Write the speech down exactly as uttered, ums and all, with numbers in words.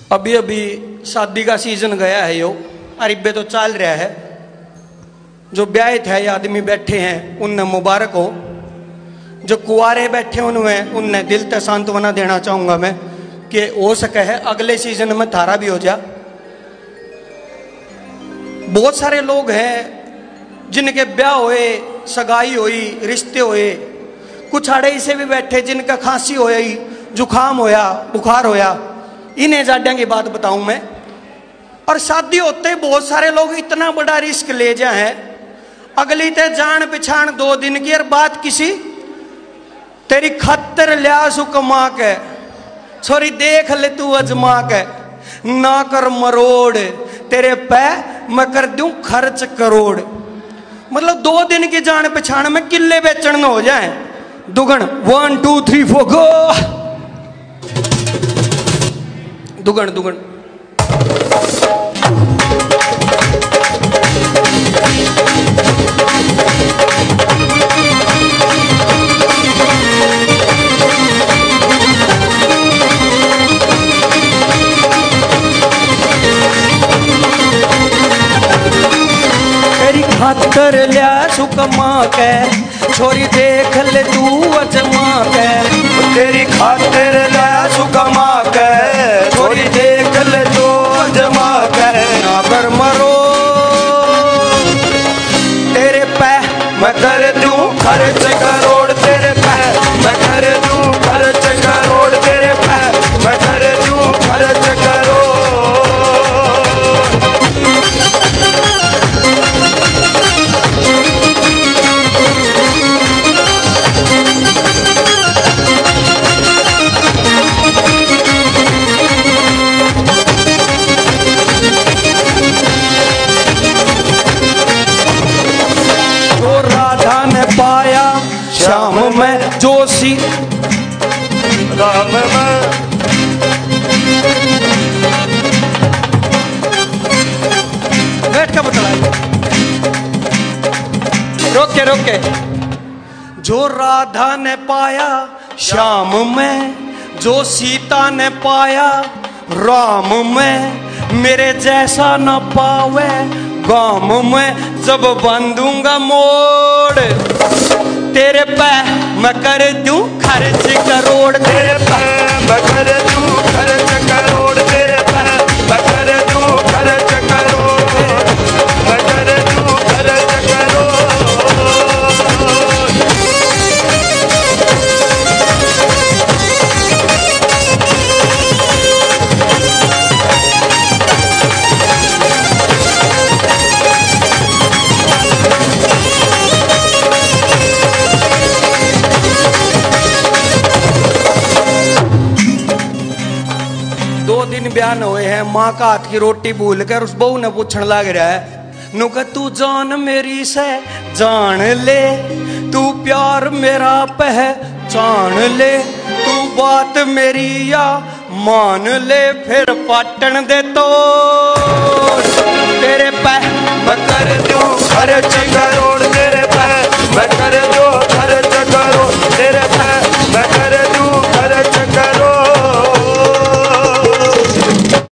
अभी अभी शादी का सीजन गया है यो, अरिबे तो चल रहा है। जो ब्याह थे आदमी बैठे हैं उन्हें मुबारक हो, जो कुआरे बैठे उनमें उन्हें दिल से सांत्वना देना चाहूँगा मैं कि हो सके है अगले सीजन में थारा भी हो जा। बहुत सारे लोग हैं जिनके ब्याह हुए, सगाई हुई, रिश्ते हुए, कुछ आड़े से भी बैठे जिनका खांसी होई, जुखाम होया, बुखार होया। इन्हें जाड्या की बात बताऊं मैं। और शादी होते बहुत सारे लोग इतना बड़ा रिस्क ले जाए हैं, अगली ते जान पिछाण दो दिन की और बात किसी तेरी खतर लिया सुकमा के, छोरी देख ले तू अजमा के, ना कर मरोड़ तेरे पे मैं कर दूं खर्च करोड़। मतलब दो दिन की जान पिछाण में किले बेचन हो जाए दुगन। One two three four go, दुगन दुगन। तेरी खातर लिया सुकमा के, छोरी देख ले तू अजमा के। तेरी खातिर लिया सुकमा के, छोरी देख ले तू अजमा के। ना कर मरो तेरे पे मैं कर दूं खर्च करोड़ तेरे पे, मैं कर दूं खर्च करोड़ तेरे पे, मैं कर दूं खर्च करोड़। श्याम में जोशी राम में बैठ के बतलाइए, रोक के रोक के। जो राधा ने पाया श्याम में, जो सीता ने पाया राम में, मेरे जैसा न पावे गाम में। जब बांधूंगा मोड़ तेरे पे मैं कर दूं खर्च करोड़ तेरे पे, मैं कर दूं खर्च करोड़ तेरे पे, मैं कर दूं खर्च करोड़, मैं कर दूं खर्च करोड़। बयान हुए हैं, माँ का हाथ की रोटी भूल कर उस बहू ने पूछने लग रहा है नुक तू जान मेरी से जान ले, तू प्यार मेरा पहचान ले, तू बात मेरी या मान ले, फिर पाटन दे तो तेरे पे मैं कर दूं खर्च